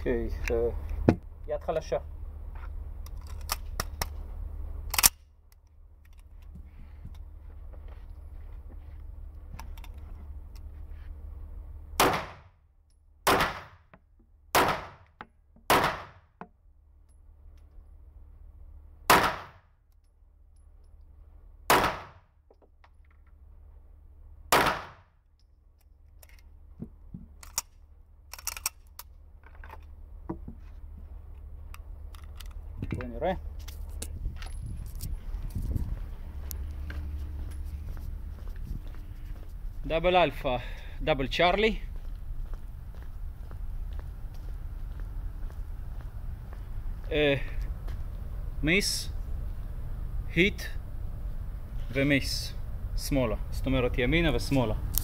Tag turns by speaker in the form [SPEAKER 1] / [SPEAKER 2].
[SPEAKER 1] אוקיי, יד חלשה. בואו נראה. דאבל אלפא, דאבל צ'ארלי. מיס, היט ומיס. שמאלה. זאת אומרת ימינה ושמאלה.